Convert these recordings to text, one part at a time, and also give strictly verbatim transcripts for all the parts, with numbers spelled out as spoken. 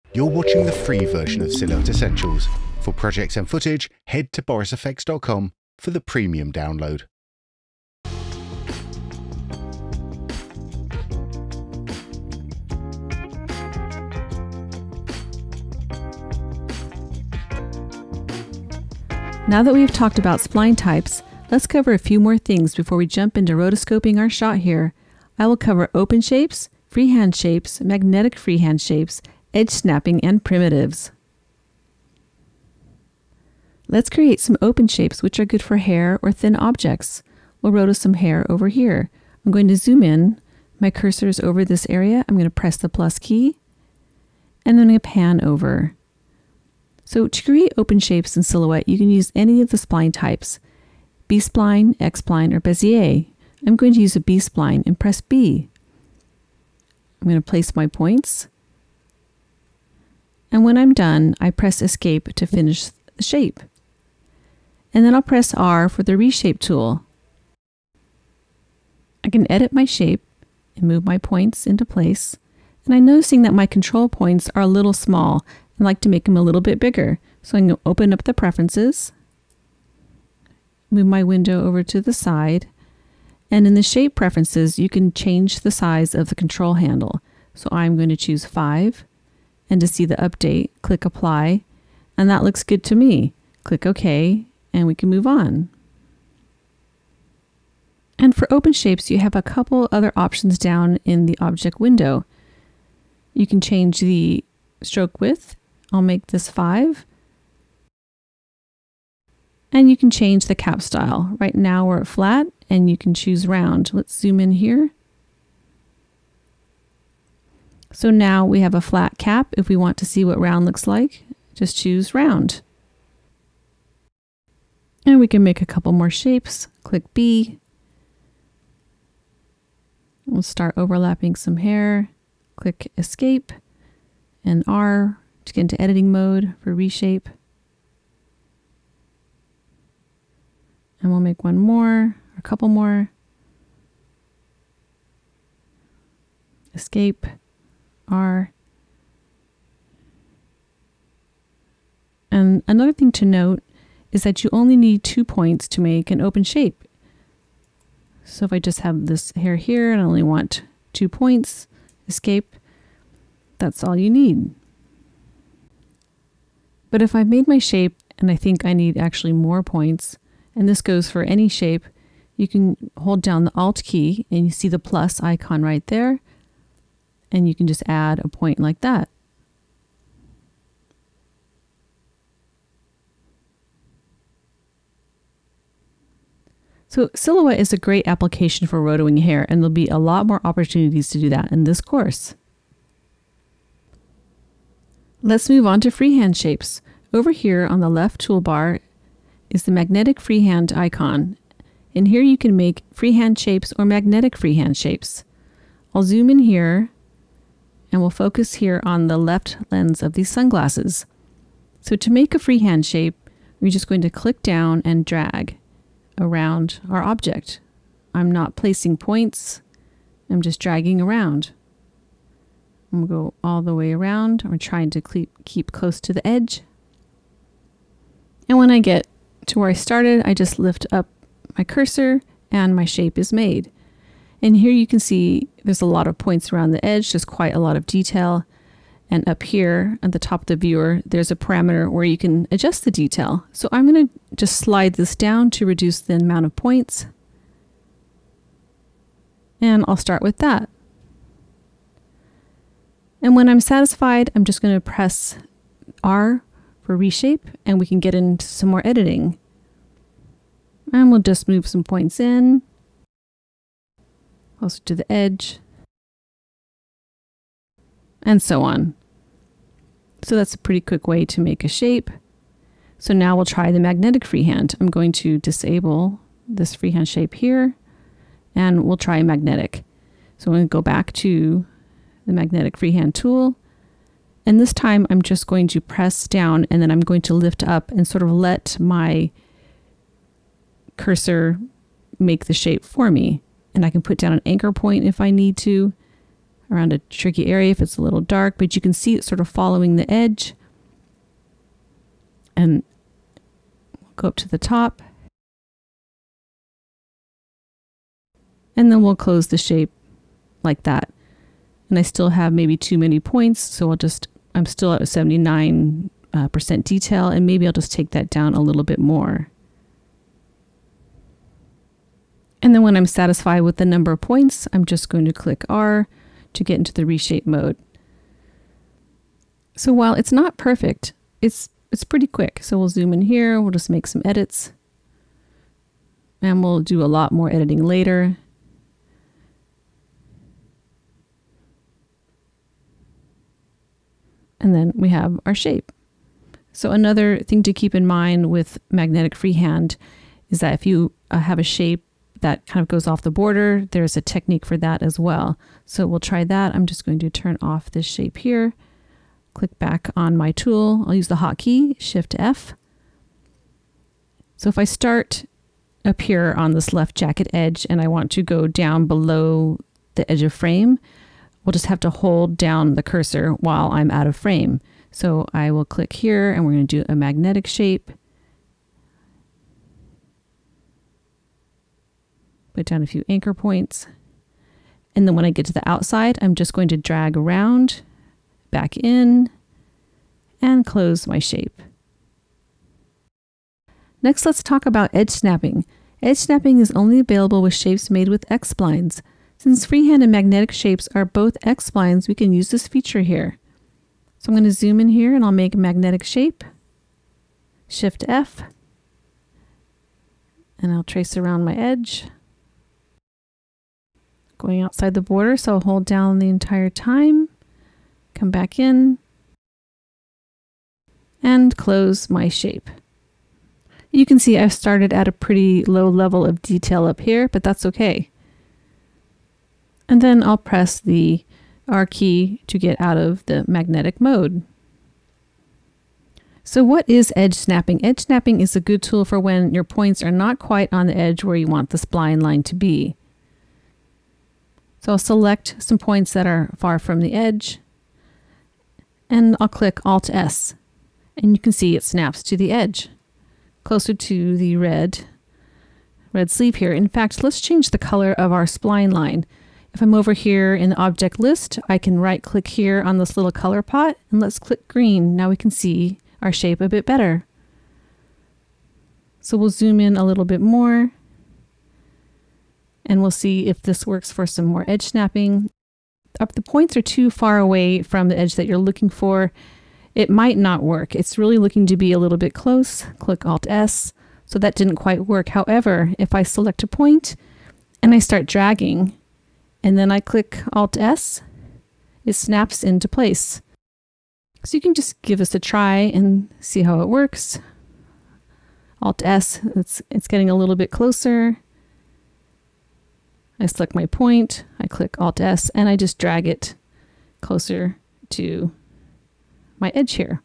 You're watching the free version of Silhouette Essentials. For projects and footage, head to Boris F X dot com for the premium download. Now that we've talked about spline types, let's cover a few more things before we jump into rotoscoping our shot here. I will cover open shapes, freehand shapes, magnetic freehand shapes, edge snapping, and primitives. Let's create some open shapes which are good for hair or thin objects. We'll roto some hair over here. I'm going to zoom in. My cursor is over this area. I'm going to press the plus key, and then I'm going to pan over. So to create open shapes in Silhouette, you can use any of the spline types, B-spline, X-spline, or Bezier. I'm going to use a B-spline and press B. I'm going to place my points. And when I'm done, I press Escape to finish the shape. And then I'll press R for the Reshape tool. I can edit my shape and move my points into place. And I'm noticing that my control points are a little small. I'd like to make them a little bit bigger. So I'm going to open up the preferences, move my window over to the side, and in the shape preferences, you can change the size of the control handle. So I'm going to choose five. And to see the update, click Apply, and that looks good to me. Click OK, and we can move on. And for open shapes, you have a couple other options down in the object window. You can change the stroke width. I'll make this five. And you can change the cap style. Right now we're at flat, and you can choose round. Let's zoom in here. So now we have a flat cap. If we want to see what round looks like, just choose round. And we can make a couple more shapes. Click B. We'll start overlapping some hair. Click Escape and R to get into editing mode for reshape. And we'll make one more, a couple more. Escape. R. And another thing to note is that you only need two points to make an open shape. So if I just have this hair here and I only want two points, escape, that's all you need. But if I've made my shape and I think I need actually more points, and this goes for any shape, you can hold down the Alt key and you see the plus icon right there. And you can just add a point like that. So Silhouette is a great application for rotoing hair, and there'll be a lot more opportunities to do that in this course. Let's move on to freehand shapes. Over here on the left toolbar is the Magnetic Freehand icon. And here you can make freehand shapes or magnetic freehand shapes. I'll zoom in here. And we'll focus here on the left lens of these sunglasses. So to make a freehand shape, we're just going to click down and drag around our object. I'm not placing points, I'm just dragging around. And we'll go all the way around. I'm trying to keep close to the edge. And when I get to where I started, I just lift up my cursor and my shape is made. And here you can see there's a lot of points around the edge, just quite a lot of detail. And up here at the top of the viewer, there's a parameter where you can adjust the detail. So I'm going to just slide this down to reduce the amount of points. And I'll start with that. And when I'm satisfied, I'm just going to press R for reshape, and we can get into some more editing. And we'll just move some points in. Closer to the edge, and so on. So that's a pretty quick way to make a shape. So now we'll try the magnetic freehand. I'm going to disable this freehand shape here, and we'll try magnetic. So I'm going to go back to the magnetic freehand tool, and this time I'm just going to press down, and then I'm going to lift up and sort of let my cursor make the shape for me. And I can put down an anchor point if I need to. around a tricky area if it's a little dark, but you can see it sort of following the edge. And go up to the top. And then we'll close the shape like that. And I still have maybe too many points, so I'll just, I'm still at seventy-nine percent detail, and maybe I'll just take that down a little bit more. And then when I'm satisfied with the number of points, I'm just going to click R to get into the reshape mode. So while it's not perfect, it's it's pretty quick. So we'll zoom in here, we'll just make some edits, and we'll do a lot more editing later. And then we have our shape. So another thing to keep in mind with Magnetic Freehand is that if you uh, have a shape that kind of goes off the border, there's a technique for that as well. So we'll try that. I'm just going to turn off this shape here. Click back on my tool. I'll use the hotkey, Shift F. So if I start up here on this left jacket edge and I want to go down below the edge of frame, we'll just have to hold down the cursor while I'm out of frame. So I will click here and we're going to do a magnetic shape. Put down a few anchor points. And then when I get to the outside, I'm just going to drag around, back in, and close my shape. Next, let's talk about edge snapping. Edge snapping is only available with shapes made with X splines. Since freehand and magnetic shapes are both X splines, we can use this feature here. So I'm going to zoom in here and I'll make a magnetic shape. Shift F. And I'll trace around my edge. Going outside the border, so I'll hold down the entire time. Come back in. And close my shape. You can see I've started at a pretty low level of detail up here, but that's okay. And then I'll press the R key to get out of the magnetic mode. So what is edge snapping? Edge snapping is a good tool for when your points are not quite on the edge where you want the spline line to be. So I'll select some points that are far from the edge, and I'll click Alt S, and you can see it snaps to the edge, closer to the red, red sleeve here. In fact, let's change the color of our spline line. If I'm over here in the object list, I can right click here on this little color pot, and let's click green. Now we can see our shape a bit better. So we'll zoom in a little bit more. And we'll see if this works for some more edge snapping. If the points are too far away from the edge that you're looking for, it might not work. It's really looking to be a little bit close. Click Alt S. So that didn't quite work. However, if I select a point and I start dragging, and then I click Alt S, it snaps into place. So you can just give this a try and see how it works. Alt S, it's, it's getting a little bit closer. I select my point, I click Alt S, and I just drag it closer to my edge here.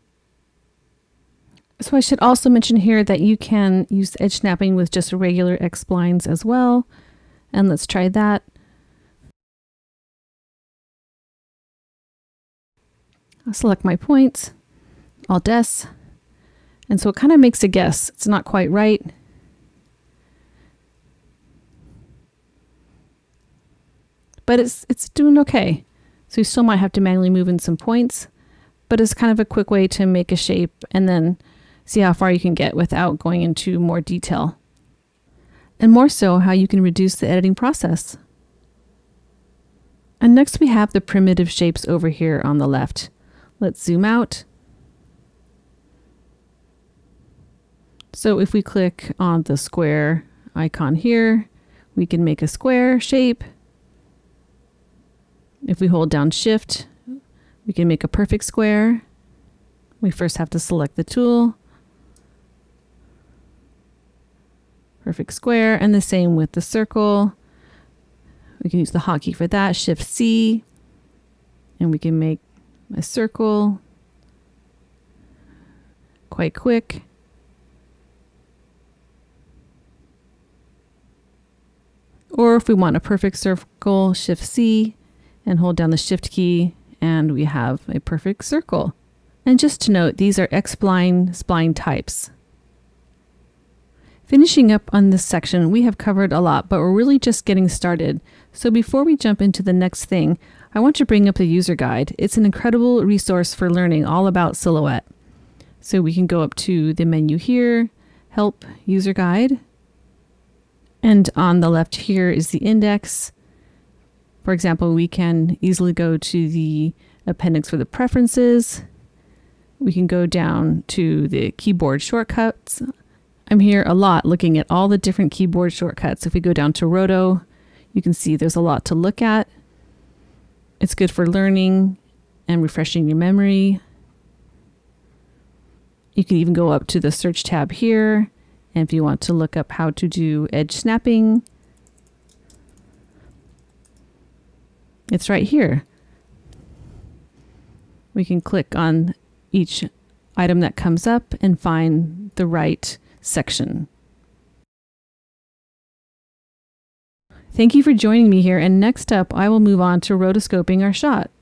So I should also mention here that you can use edge snapping with just regular X splines as well. And let's try that. I'll select my points, Alt S, and so it kind of makes a guess. It's not quite right. But it's, it's doing okay. So you still might have to manually move in some points, but it's kind of a quick way to make a shape and then see how far you can get without going into more detail. And more so, how you can reduce the editing process. And next we have the primitive shapes over here on the left. Let's zoom out. So if we click on the square icon here, we can make a square shape. If we hold down Shift, we can make a perfect square. We first have to select the tool. Perfect square, and the same with the circle. We can use the hotkey for that, Shift C, and we can make a circle quite quick. Or if we want a perfect circle, Shift C, and hold down the Shift key, and we have a perfect circle. And just to note, these are X-spline spline types. Finishing up on this section, we have covered a lot, but we're really just getting started. So before we jump into the next thing, I want to bring up the user guide. It's an incredible resource for learning all about Silhouette. So we can go up to the menu here, Help, User Guide. And on the left here is the index. For example, we can easily go to the appendix for the preferences. We can go down to the keyboard shortcuts. I'm here a lot looking at all the different keyboard shortcuts. If we go down to Roto, you can see there's a lot to look at. It's good for learning and refreshing your memory. You can even go up to the search tab here, and if you want to look up how to do edge snapping, it's right here. We can click on each item that comes up and find the right section. Thank you for joining me here, and next up I will move on to rotoscoping our shot.